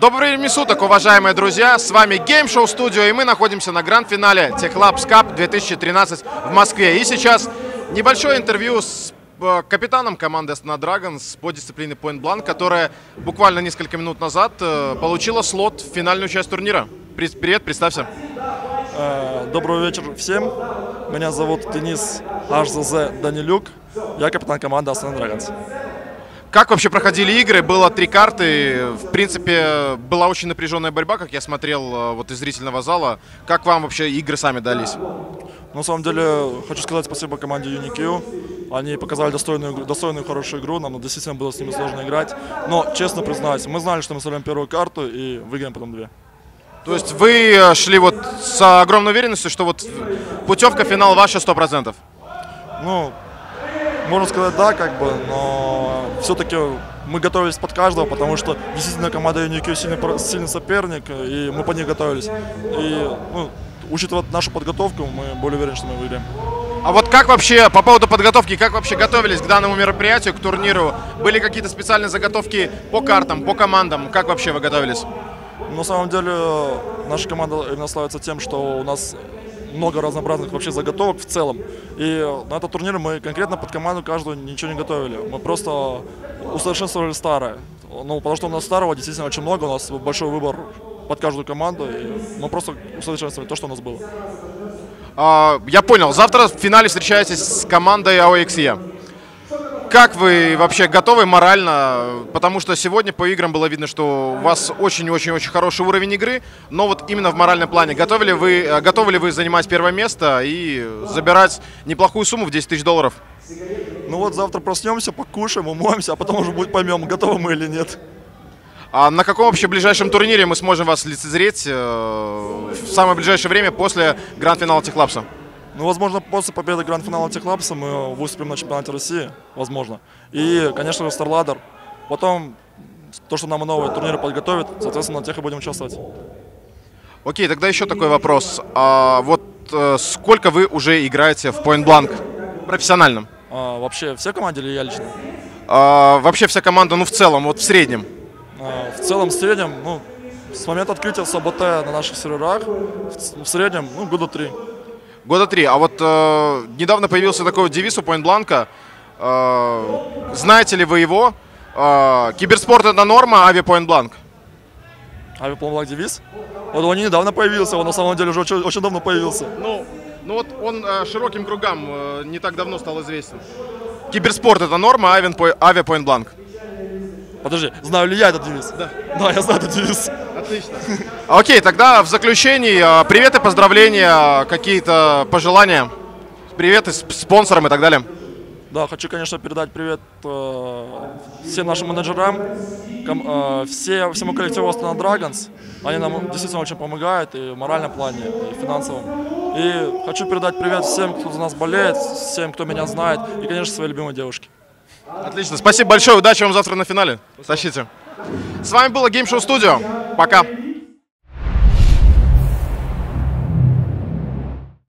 Доброго времени суток, уважаемые друзья! С вами Game Show Studio, и мы находимся на гранд-финале Techlabs Cup 2013 в Москве. И сейчас небольшое интервью с капитаном команды Astana Dragons по дисциплине Point Blank, которая буквально несколько минут назад получила слот в финальную часть турнира. Привет, представься. Добрый вечер всем. Меня зовут Денис ХЗЗ Данилюк. Я капитан команды Astana Dragons. Как вообще проходили игры? Было 3 карты. В принципе, была очень напряженная борьба, как я смотрел вот из зрительного зала. Как вам вообще игры сами дались? На самом деле, хочу сказать спасибо команде UniQ. Они показали достойную хорошую игру. Нам действительно было с ними сложно играть. Но, честно признаюсь, мы знали, что мы сольем первую карту и выиграем потом 2. То есть вы шли вот с огромной уверенностью, что вот путевка в финал ваша 100%? Ну, можно сказать, да, но все-таки мы готовились под каждого, потому что действительно команда UniQ сильный соперник, и мы под них готовились. И, учитывая нашу подготовку, мы более уверены, что мы выиграем. А вот как вообще, по поводу подготовки, как вообще готовились к данному мероприятию, к турниру? Были какие-то специальные заготовки по картам, по командам? Как вообще вы готовились? На самом деле, наша команда именно славится тем, что у нас много разнообразных вообще заготовок в целом. И на этот турнир мы конкретно под команду каждую ничего не готовили. Мы просто усовершенствовали старое. Ну, потому что у нас старого действительно очень много, у нас большой выбор под каждую команду. И мы просто усовершенствовали то, что у нас было. Я понял. Завтра в финале встречаетесь с командой AOXE. Как вы вообще готовы морально? Потому что сегодня по играм было видно, что у вас очень-очень-очень хороший уровень игры, но вот именно в моральном плане. Готовы ли вы занимать первое место и забирать неплохую сумму в 10 тысяч долларов? Ну вот завтра проснемся, покушаем, умоемся, а потом уже поймем, готовы мы или нет. А на каком вообще ближайшем турнире мы сможем вас лицезреть в самое ближайшее время после гранд-финала Techlabs? Ну, возможно, после победы гранд-финала Techlabs мы выступим на чемпионате России, возможно. И, конечно же, StarLadder. Потом, то, что нам новые турниры подготовят, соответственно, на тех и будем участвовать. Окей, тогда еще такой вопрос. Сколько вы уже играете в Point Blank профессиональном? Вообще все команды или я лично? Вообще вся команда, в целом, вот в среднем. В целом, в среднем, с момента открытия САБТ на наших серверах, в среднем, года 3. Года 3. А вот недавно появился такой вот девиз у Point Blank. Знаете ли вы его? Киберспорт — это норма, Point Blank. Point Blank девиз? Вот он недавно появился, он на самом деле уже очень давно появился. Ну вот он широким кругам не так давно стал известен. Киберспорт — это норма, Point Blank. Подожди, знаю ли я этот девиз? Да. Да, я знаю этот девиз. Отлично. Окей, тогда в заключении привет и поздравления, какие-то пожелания, приветы спонсорам и так далее. Да, хочу, конечно, передать привет всем нашим менеджерам, всему коллективу Astana Dragons. Они нам действительно очень помогают и в моральном плане, и в финансовом. И хочу передать привет всем, кто за нас болеет, всем, кто меня знает, и, конечно, своей любимой девушке. Отлично, спасибо большое, удачи вам завтра на финале. Тащите. С вами было Game Show Studio. Пока.